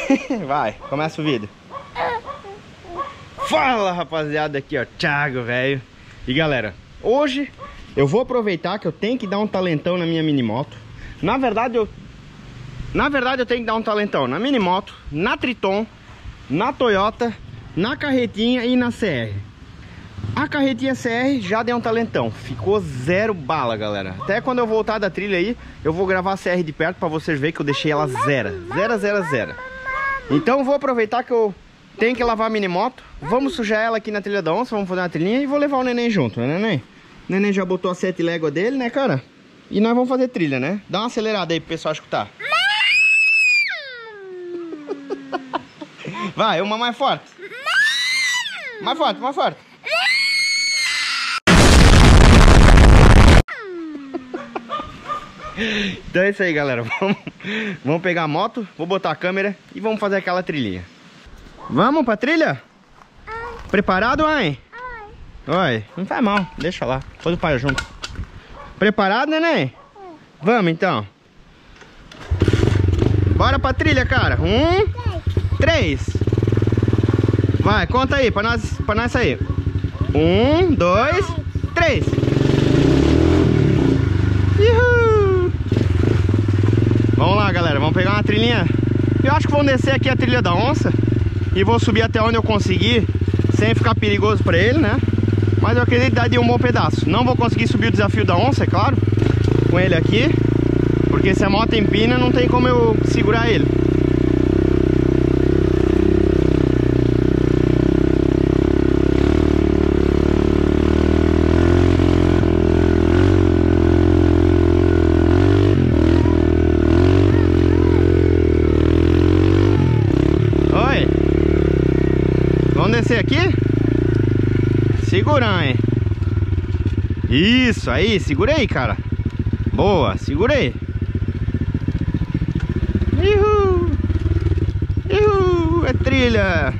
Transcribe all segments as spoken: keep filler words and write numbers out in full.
Vai, começa o vídeo. Fala, rapaziada, aqui ó, Thiago, velho. E galera, hoje eu vou aproveitar que eu tenho que dar um talentão na minha minimoto. Na verdade eu Na verdade eu tenho que dar um talentão na minimoto, na Triton, na Toyota, na carretinha e na C R. A carretinha C R já deu um talentão, ficou zero bala, galera. Até quando eu voltar da trilha aí, eu vou gravar a C R de perto pra vocês verem que eu deixei ela zero, zero, zero, zero. Então eu vou aproveitar que eu tenho que lavar a minimoto. Vamos sujar ela aqui na trilha da onça, vamos fazer uma trilhinha e vou levar o neném junto, né, neném? O neném já botou a sete léguas dele, né, cara? E nós vamos fazer trilha, né? Dá uma acelerada aí pro pessoal escutar. Vai, uma mais forte. Mais forte, mais forte. Então é isso aí, galera. Vamos, vamos pegar a moto, vou botar a câmera e vamos fazer aquela trilhinha. Vamos pra trilha? Ai. Preparado, mãe? Oi. Oi, não faz mal, deixa lá. Depois o pai junto. Preparado, neném? Ai. Vamos então. Bora pra trilha, cara. Um, três. Vai, conta aí pra nós, pra nós sair. Um, dois, três. Uhul. Vamos lá, galera, vamos pegar uma trilhinha. Eu acho que vamos descer aqui a trilha da onça e vou subir até onde eu conseguir, sem ficar perigoso pra ele, né? Mas eu acredito que dá de um bom pedaço. Não vou conseguir subir o desafio da onça, é claro, com ele aqui, porque se a moto empina não tem como eu segurar ele. Vamos descer aqui? Segura, hein? Isso, aí, segura aí, cara. Boa, segura aí. Uhul. Uhul, é trilha.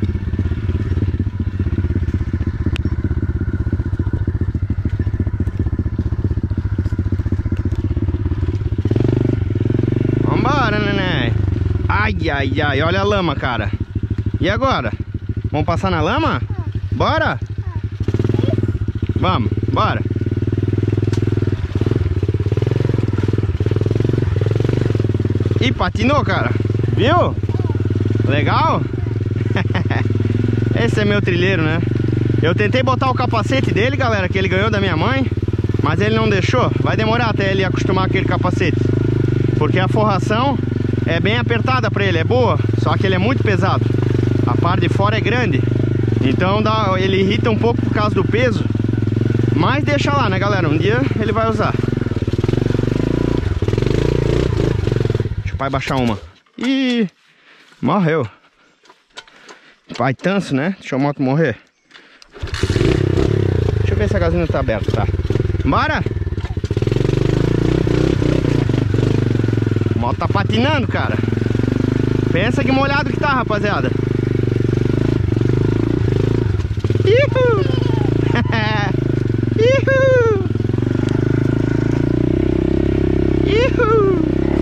Vambora, neném. Ai, ai, ai, olha a lama, cara. E agora? Vamos passar na lama? Bora? Vamos, bora. Ih, patinou, cara. Viu? Legal? Esse é meu trilheiro, né? Eu tentei botar o capacete dele, galera, que ele ganhou da minha mãe, mas ele não deixou. Vai demorar até ele acostumar com aquele capacete, porque a forração é bem apertada pra ele, é boa, só que ele é muito pesado. A parte de fora é grande, então dá, ele irrita um pouco por causa do peso. Mas deixa lá, né, galera? Um dia ele vai usar. Deixa o pai baixar uma. Ih, morreu. Pai tanso, né? Deixa a moto morrer. Deixa eu ver se a gasolina tá aberta, tá? Bora! A moto tá patinando, cara. Pensa que molhado que tá, rapaziada. Ihu! Ihu! Ihu!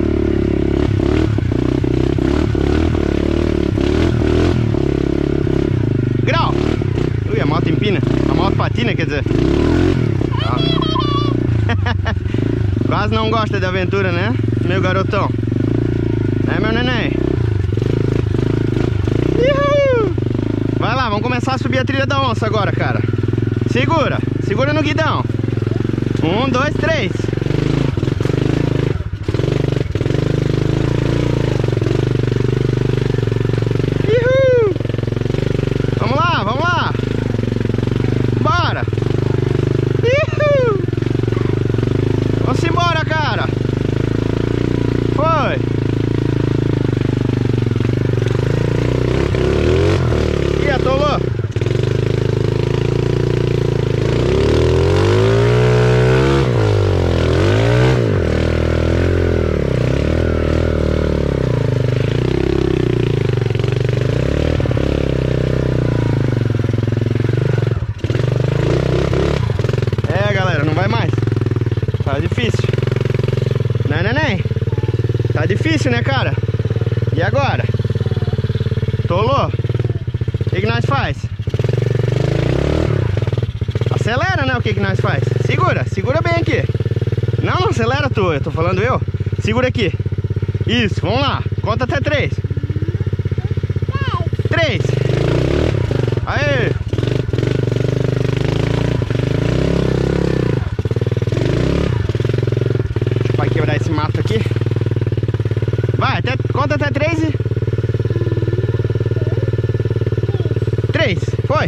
Grau! Ui, a moto empina. A moto patina, quer dizer. Quase não gosta de aventura, né? Meu garotão. É, meu neném. Ihu! Vai lá, vamos começar a subir a trilha da onça agora, cara. Segura, segura no guidão. Um, dois, três. Uhul. Vamos lá, vamos lá. Bora. Uhul. Vamos embora, cara. Foi. Ih, atolou. Tá difícil. Né, neném? Tá difícil, né, cara? E agora? Atolou? O que que nós faz? Acelera, né? O que que nós faz? Segura, segura bem aqui. Não, não acelera tu, eu tô falando eu. Segura aqui. Isso, vamos lá. Conta até três. Três. Aê. Deixa o pai quebrar esse mato aqui. Vai, até, conta até três e... Três, foi.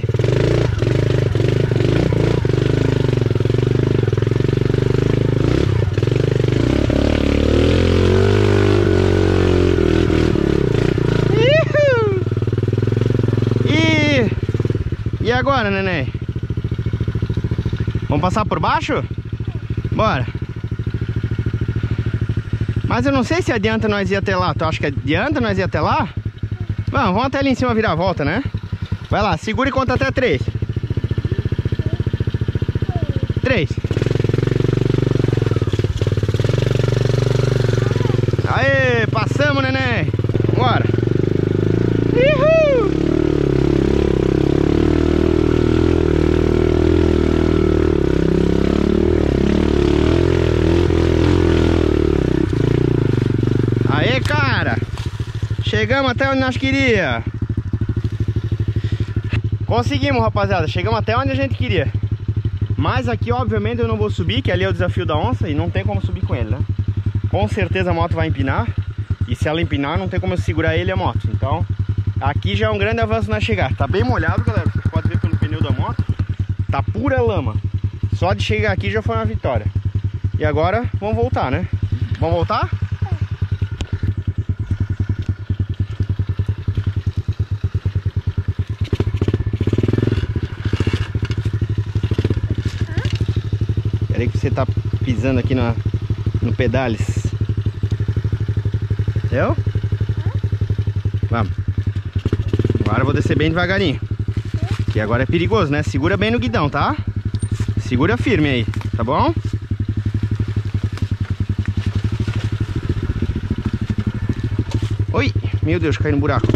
E agora, neném? Vamos passar por baixo? Bora. Mas eu não sei se adianta nós ir até lá. Tu acha que adianta nós ir até lá? Vamos, vamos até ali em cima virar a volta, né? Vai lá, segura e conta até três. Três. Aê, passamos, neném. Bora. Uhul. Aê, cara. Chegamos até onde nós queríamos. Conseguimos, rapaziada. Chegamos até onde a gente queria. Mas aqui, obviamente, eu não vou subir, que ali é o desafio da onça e não tem como subir com ele, né? Com certeza a moto vai empinar. E se ela empinar, não tem como eu segurar ele e a moto. Então, aqui já é um grande avanço na chegada. Tá bem molhado, galera. Vocês podem ver pelo pneu da moto. Tá pura lama. Só de chegar aqui já foi uma vitória. E agora, vamos voltar, né? Vamos voltar? Peraí que você tá pisando aqui na, no pedales. Entendeu? Vamos. Agora eu vou descer bem devagarinho. Que agora é perigoso, né? Segura bem no guidão, tá? Segura firme aí, tá bom? Oi! Meu Deus, caiu no buraco.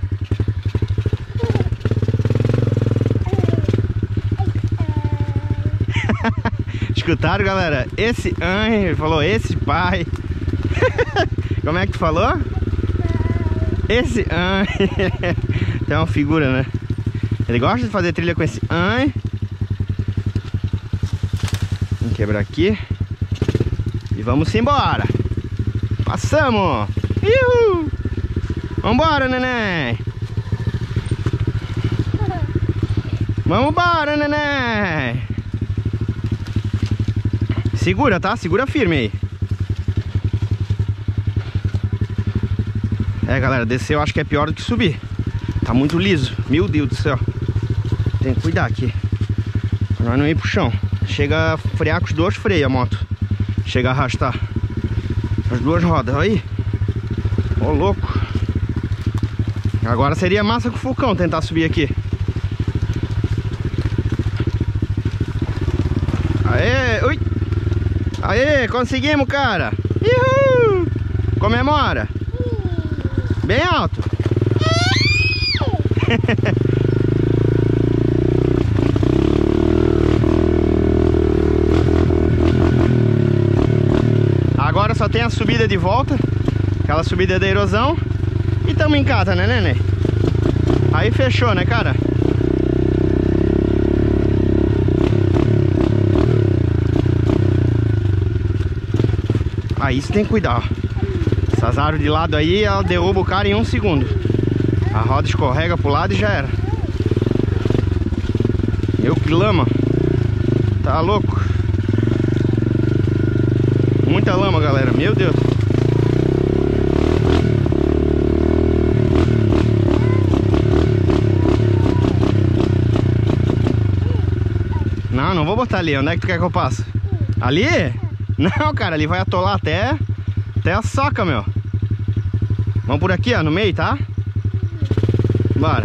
Escutaram, galera? Esse ai, ele falou esse pai. Como é que tu falou? Esse ai. Tem uma figura, né? Ele gosta de fazer trilha com esse ai. Vamos quebrar aqui. E vamos embora. Passamos. Ihu! Vambora, neném. Vambora, neném. Segura, tá? Segura firme aí. É, galera, descer eu acho que é pior do que subir. Tá muito liso. Meu Deus do céu. Tem que cuidar aqui pra nós não ir pro chão. Chega a frear com os dois freios a moto. Chega a arrastar as duas rodas, olha aí. Ô, louco. Agora seria massa com o Fulcão tentar subir aqui. Aê, ui. Aê, conseguimos, cara. Uhul. Comemora. Bem alto. Agora só tem a subida de volta. Aquela subida da erosão. E tamo em casa, né, neném? Aí fechou, né, cara? Aí você tem que cuidar, ó. Essas árvores de lado aí, ela derruba o cara em um segundo. A roda escorrega pro lado e já era. Meu, que lama. Tá louco. Muita lama, galera, meu Deus. Não, não vou botar ali. Onde é que tu quer que eu passe? Ali? Não, cara, ali vai atolar até Até a soca, meu. Vamos por aqui, ó, no meio, tá? Bora.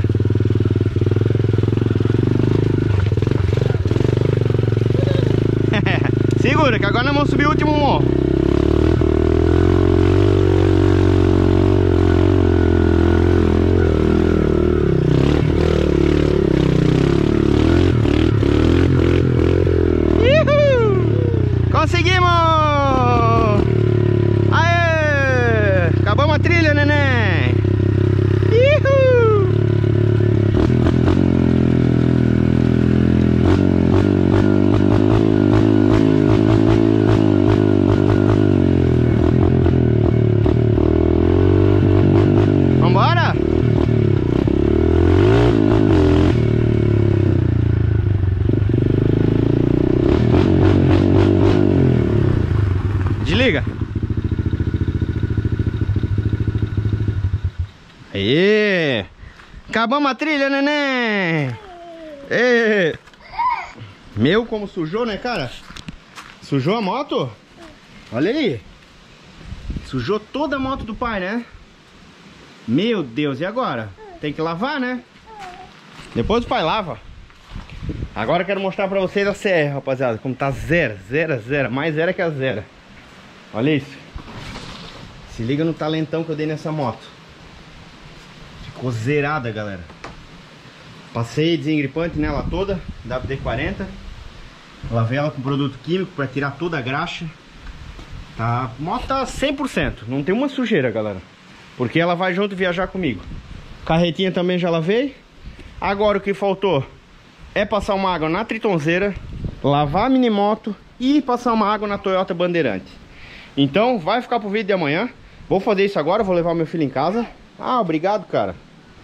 Segura, que agora nós vamos subir o último morro. Aê! Acabamos a trilha, neném! Ê! Meu, como sujou, né, cara? Sujou a moto? Olha aí! Sujou toda a moto do pai, né? Meu Deus, e agora? Tem que lavar, né? Depois o pai lava. Agora eu quero mostrar pra vocês a serra, rapaziada. Como tá zero, zero, zero. Mais zero que a zero. Olha isso. Se liga no talentão que eu dei nessa moto. Ficou zerada, galera. Passei desengripante nela toda, W D quarenta. Lavei ela com produto químico pra tirar toda a graxa. Tá, a moto tá cem por cento. Não tem uma sujeira, galera. Porque ela vai junto viajar comigo. Carretinha também já lavei. Agora o que faltou é passar uma água na Tritonzeira, lavar a minimoto e passar uma água na Toyota Bandeirante. Então vai ficar pro vídeo de amanhã. Vou fazer isso agora, vou levar meu filho em casa. Ah, obrigado, cara.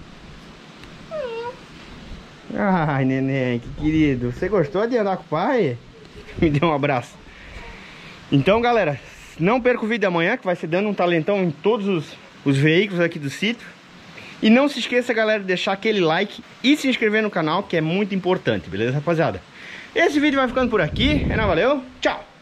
Ai, neném, que querido. Você gostou de andar com o pai? Me dê um abraço. Então, galera, não perca o vídeo de amanhã, que vai ser dando um talentão em todos os, os veículos aqui do sítio. E não se esqueça, galera, de deixar aquele like e se inscrever no canal, que é muito importante, beleza, rapaziada? Esse vídeo vai ficando por aqui. É, não, valeu, tchau!